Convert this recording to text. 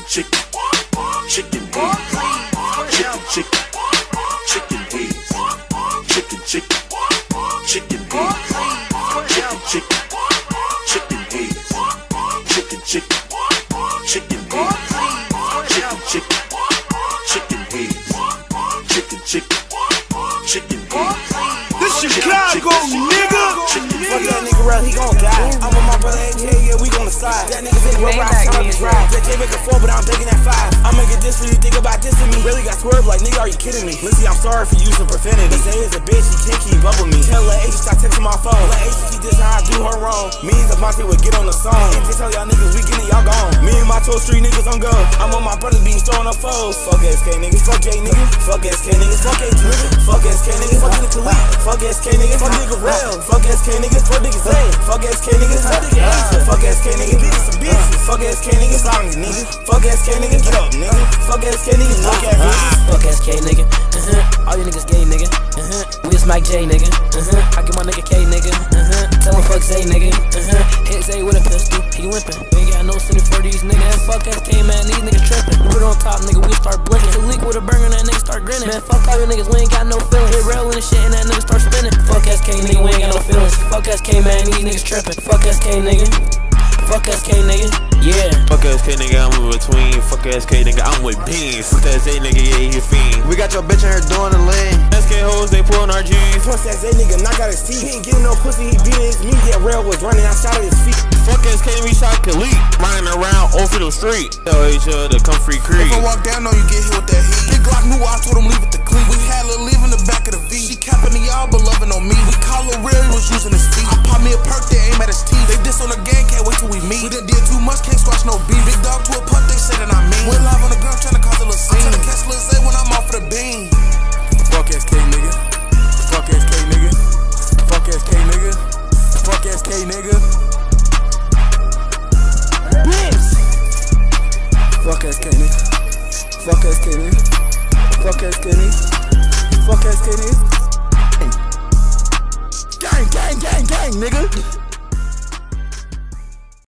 chicken, chicken heads, chicken, chicken, chicken heads, chicken, chicken, chicken heads, chicken, chicken, chicken heads, chicken, chicken, chicken heads, chicken, chicken, chicken heads, chicken, chicken, chicken heads. This Chicago, nigga. Fuck that nigga real, he gon' die. I'm with my brother AJ, yeah, we gon' slide. That nigga's in your rock, tryna be dry. They can't make a 4, but I'm taking that 5. I'ma get this for you, think about this to me. Really got swerved like, nigga, are you kidding me? Lizzie, I'm sorry for using profanity. This is a bitch, he can't keep up with me. Tell her H, stop texting my phone. Let H keep this how I do her wrong. Me and the Monty would get on the song. And just tell y'all niggas, we getting y'all gone. Me and my 12 street niggas on go. I'm on my brother's beats throwing up foes. Fuck SK niggas, fuck J niggas. Fuck SK niggas, fuck H niggas. Fuck SK niggas, fuck nigga Khalid. Fuck SK niggas, fuck nigga Rail. Fuck SK niggas, fuck niggas A. Fuck SK niggas, fuck nigga Asia. Fuck SK niggas, niggas some bitches. Fuck SK niggas, long nigga. Fuck SK niggas, get up nigga. Fuck SK niggas, look at bitches. Fuck SK nigga, all you niggas gay nigga, we just Mike J nigga, I get my nigga K nigga, tell him fuck Zay nigga, hit Zay with a pistol, he limpin', we ain't got no center for these niggas, fuck SK man, these niggas trippin', put it on top nigga, we start blinking, to leak with a burner, that nigga start grinning, man fuck all you niggas, we ain't got no feelings, hit rail and shit and that nigga start spinning, fuck SK nigga, we ain't got no feelings, fuck SK man, these niggas trippin', fuck SK nigga. Fuck SK nigga, yeah. Fuck SK nigga, I'm in between. Fuck SK nigga, I'm with beans. Fuck SK nigga, yeah, he a fiend. We got your bitch in here doing the lane. SK hoes, they pulling our G's. Plus that Zay nigga knock out his teeth. He ain't getting no pussy, he beat his meat. That rail was running, I shot at his feet. Fuck SK, we shot Khalid. Riding around over the street. Tell each other come free creek. If I walk down, know you get hit with that heat. Big Glock knew I told him leave it to clean. We had Lil leave in the back of the V. She capping the y'all, but loving on me. We call her real, he was using his feet. I pop me a perk, they aim at his teeth. They diss on the gang, can't wait till we meet. We done did too much, can't squash no beef. Big dog to a pup, they say that I mean. Went live on the ground, tryna cause a little scene. I'm tryna catch Lil Zay when I'm off of the beam. Fuck SK nigga. Fuck SK nigga. Fuck SK nigga. Fuck SK nigga. Bitch. Fuck SK nigga. Fuck SK nigga. Fuck SK nigga. Fuck SK nigga. Gang, gang, gang, gang, nigga.